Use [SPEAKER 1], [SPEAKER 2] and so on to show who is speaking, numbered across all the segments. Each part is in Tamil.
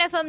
[SPEAKER 1] FM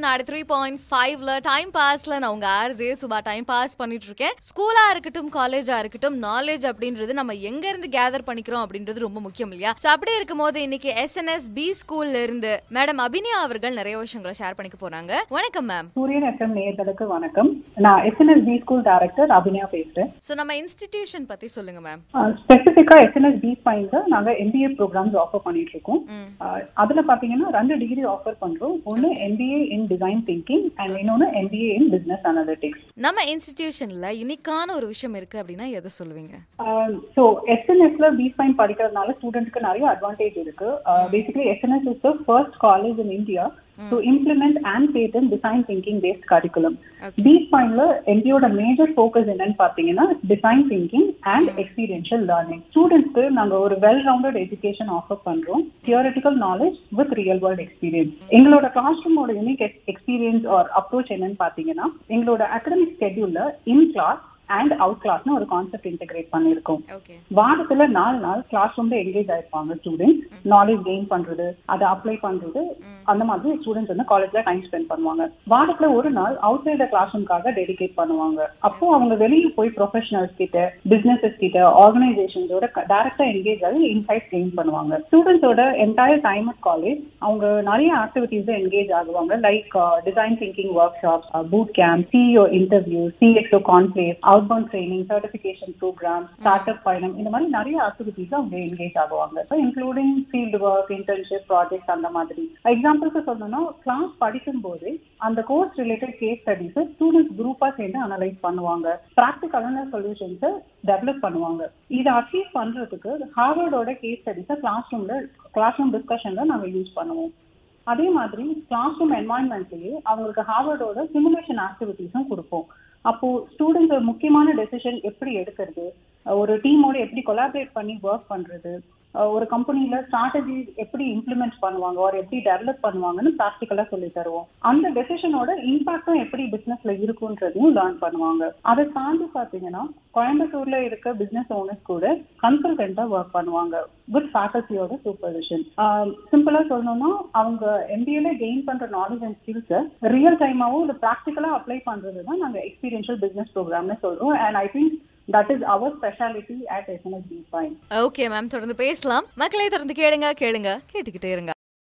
[SPEAKER 1] 3.5ல டைம் பாஸ்ல நான் உங்க ஆர்ஜே சுபா டைம் பாஸ் பண்ணிட்டு இருக்கேன். ஸ்கூலா இருக்கட்டும் காலேஜா இருக்கட்டும் நாலேஜ் அப்படின்றது நம்ம எங்க இருந்து கேதர் பண்ணிக்கிறோம் அப்படின்றது ரொம்ப முக்கியம் இல்லையா? சோ அப்படி இருக்கும்போது இன்னைக்கு SNS B ஸ்கூல்ல இருந்து மேடம் அபினியா அவர்கள் நிறைய விஷயங்களை ஷேர் பண்ணிக்க போறாங்க. வணக்கம் மேம்.
[SPEAKER 2] சூரியன் FM நேயர்களுக்கு வணக்கம். நான் SNS B school director Abiniya பேசுறேன்.
[SPEAKER 1] சோ நம்ம இன்ஸ்டிடியூஷன் பத்தி சொல்லுங்க மேம்.
[SPEAKER 2] ஸ்பெசிஃபிக்கா SNS B ஸ்பைன்ல நாங்க MBA ப்ரோக்ராம்ஸ் ஆஃபர் பண்ணிட்டு இருக்கோம். அதுல பாத்தீங்கன்னா 2 டிகிரி ஆஃபர் பண்றோம். ஒன்னு MBA in Design Thinking and இன்னொன்னு MBA in Business Analytics.
[SPEAKER 1] நம்ம இன்ஸ்டிடியூஷன்ல யூனிக்கான ஒரு விஷயம் இருக்கு அப்படினா எதை சொல்லுவீங்க?
[SPEAKER 2] So SNSல B Spine படிக்கிறதுனால ஸ்டூடண்ட்ஸ்க்கு நிறைய அட்வான்டேஜ் இருக்கு. Basically SNS is the first college in India to implement and patent design thinking based curriculum. B Spineல MBA ஓட மேஜர் ஃபோக்கஸ் என்னன்னு பாத்தீங்கன்னா design thinking and experiential learning. ஸ்டூடண்ட்ஸ்க்கு நாங்க ஒரு வெல் ரவுண்டட் எஜுகேஷன் ஆஃபர் பண்றோம். theoretical knowledge with real world experience. எங்களோட கிளாஸ் ரூமோட யூனிக் எக்ஸ்பீரியன்ஸ் ஆர் அப்ரோச் என்னன்னு பாத்தீங்கன்னா எங்களோட அகாடமிக் ஸ்கெட்யூல்ல இன் கிளாஸ் அண்ட் அவுட் கிளாஸ்னு ஒரு கான்செப்ட் இன்டெகிரேட் பண்ணிருக்கோம். வாரத்துல 4 நாள் கிளாஸ் ரூம்ல என்கேஜ் ஆயிருப்பாங்க ஸ்டூடெண்ட்ஸ். நாலேஜ் கெயின் பண்றது, அதை அப்ளை பண்றது, அந்த மாதிரி ஸ்டூடெண்ட்ஸ் வந்து காலேஜ்ல டைம் ஸ்பெண்ட் பண்ணுவாங்க. வாரத்துல ஒரு நாள் அவுட் சைட் கிளாஸ் ரூம்காக டெடிகேட் பண்ணுவாங்க. அப்போ அவங்க வெளியே போய் ப்ரொஃபஷனல்ஸ் கிட்ட, பிசினஸஸ் கிட்ட, ஆர்கனைசேஷன்ஸோட டைரக்டா என்கேஜ் ஆகி இன்சைட் கெயின் பண்ணுவாங்க. ஸ்டூடெண்ட்ஸோட என்டையர் டைம் அட் காலேஜ் அவங்க நிறைய ஆக்டிவிட்டீஸ் என்கேஜ் ஆகுவாங்க. Like design thinking workshops, boot camp, CEO interview, CXO conclave, outbound training, certification programme, startup பயணம், இந்த மாதிரி நிறைய ஆக்டிவிட்டீஸ் அவங்க என்கேஜ் ஆகுவாங்க. Including field work, internship, project, அந்த மாதிரி. எக்ஸாம்பிளுக்கு சொல்லணும்னா கிளாஸ் படிக்கும் போது அந்த course related case studies students குரூப்பா சேர்ந்து அனலைஸ் பண்ணுவாங்க. ப்ராக்டிகலான சொல்யூஷன்ஸை டெவலப் பண்ணுவாங்க. இதை அச்சீவ் பண்றதுக்கு ஹார்வர்டோட கேஸ் ஸ்டடிஸை கிளாஸ் ரூம் டிஸ்கஷன்ல நாங்க யூஸ் பண்ணுவோம். அதே மாதிரி கிளாஸ் ரூம் என்வாயன்மெண்ட்லயே அவங்களுக்கு ஹார்வர்டோட சிமுலேஷன் ஆக்டிவிட்டிஸும் கொடுப்போம். அப்போ ஸ்டூடெண்ட்ஸ் ஒரு முக்கியமான டெசிஷன் எப்படி எடுக்கிறது, ஒரு டீமோட எப்படி கொலாபரேட் பண்ணி ஒர்க் பண்றது, ஒரு கம்பெனில ஸ்ட்ராட்டஜி எப்படி இம்ப்ளிமெண்ட் பண்ணுவாங்க, ஒரு எப்படி டெவலப் பண்ணுவாங்கன்னு ப்ராக்டிகலா சொல்லி தருவோம். அந்த டெசிஷனோட இம்பாக்டும் எப்படி பிசினஸ்ல இருக்குன்றதையும் லேர்ன் பண்ணுவாங்க. அதை தாண்டி பாத்தீங்கன்னா கோயம்புத்தூர்ல இருக்க பிசினஸ் ஓனர்ஸ் கூட கன்சல்டன்டா ஒர்க் பண்ணுவாங்க வித் ஃபேக்கல்டியோட சூப்பர்விஷன். சிம்பிளா சொல்லணும்னா அவங்க MBAல கெயின் பண்ற நாலேஜ் அண்ட் ஸ்கில்ஸை ரியல் டைமாவும் இல்லை ப்ராக்டிகலா அப்ளை பண்றது தான் நாங்க எக்ஸ்பீரியன்ஷியல் பிசினஸ் ப்ரோக்ராம்னு சொல்றோம். And I think that is our specialty at SNS B Spine.
[SPEAKER 1] Okay ma'am, தொடர்ந்து பேசலாம். மக்களே தொடர்ந்து கேளுங்க கேட்டுக்கிட்டே இருங்க.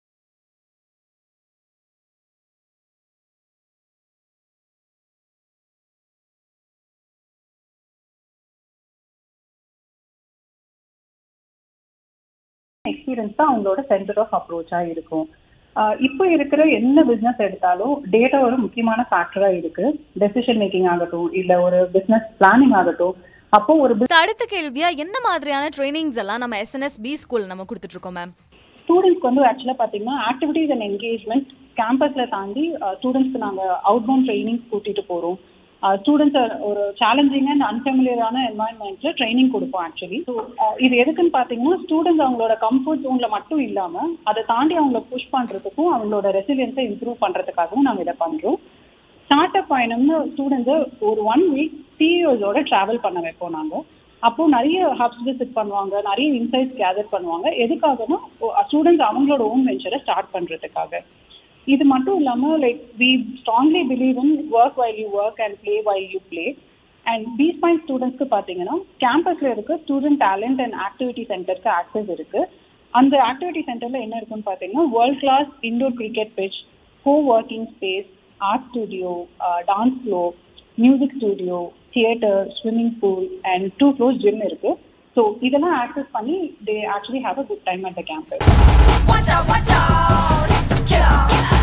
[SPEAKER 2] எக்ஸ்பீரியன்ஸ் தான் அவங்களோட சென்டர் ஆஃப் அப்ரோச்சா இருக்கும். இப்போ இருக்கிற என்ன பிசினஸ் எடுத்தாலும் டேட்டா ஒரு முக்கியமான ஃபேக்டரா இருக்கு. டெசிஷன் மேக்கிங் ஆகட்டும், இல்ல ஒரு பிசினஸ் பிளானிங் ஆகட்டும். அப்போ ஒரு
[SPEAKER 1] அடுத்த கேள்வியா என்ன மாதிரியான ட்ரைனிங்ஸ் எல்லாம் நம்ம SNS B ஸ்கூல் நம்ம கொடுத்துட்டு இருக்கோம் மேம்?
[SPEAKER 2] ஸ்டூடெண்ட்ஸ்க்கு வந்து ஆக்சுவலா பாத்தீங்கன்னா ஆக்டிவிட்டீஸ் அண்ட் என்கேஜ்மெண்ட் கேம்பஸ்ல தாண்டி ஸ்டூடெண்ட்ஸ்க்கு நாங்க அவுட்பவுண்ட் ட்ரைனிங் கூட்டிட்டு போறோம். ஸ்டூடெண்ட்ஸ் ஒரு சேலஞ்சிங் அண்ட் அன்ஃபெமிலியரான என்வாயன்மெண்ட்ல ட்ரைனிங் கொடுப்போம் ஆக்சுவலி. ஸோ இது எதுக்குன்னு பாத்தீங்கன்னா ஸ்டூடெண்ட்ஸ் அவங்களோட கம்ஃபர்ட் ஜோன்ல மட்டும் இல்லாம அதை தாண்டி அவங்கள புஷ் பண்றதுக்கும் அவங்களோட ரெசிலியன்ஸை இம்ப்ரூவ் பண்றதுக்காகவும் நாங்க இதை பண்றோம். ஸ்டார்ட் அப் பயணம்னு ஸ்டூடெண்ட்ஸை ஒரு 1 வீக் CEOஸோட டிராவல் பண்ண வைப்போம் நாங்க. அப்போ நிறைய ஹப்ஸ் விசிட் பண்ணுவாங்க, நிறைய இன்சைட்ஸ் கேதர் பண்ணுவாங்க. எதுக்காகனா ஸ்டூடெண்ட்ஸ் அவங்களோட ஓன் வெஞ்சரை ஸ்டார்ட் பண்றதுக்காக. இது மட்டும் இல்லாம like we strongly believe in work while you work and play while you play. And B Spine ஸ்டூடெண்ட்ஸ்க்கு பாத்தீங்கன்னா கேம்பஸ்ல இருக்க ஸ்டூடெண்ட் டேலண்ட் அண்ட் ஆக்டிவிட்டி சென்டருக்கு ஆக்சஸ் இருக்கு. அந்த ஆக்டிவிட்டி சென்டர்ல என்ன இருக்குன்னு பாத்தீங்கன்னா world class indoor cricket pitch, coworking space, art studio, dance floor, music studio, theatre, swimming pool and 2 floors gym இருக்கு. ஸோ இதெல்லாம் ஆக்சஸ் பண்ணி they actually have a good time at the campus.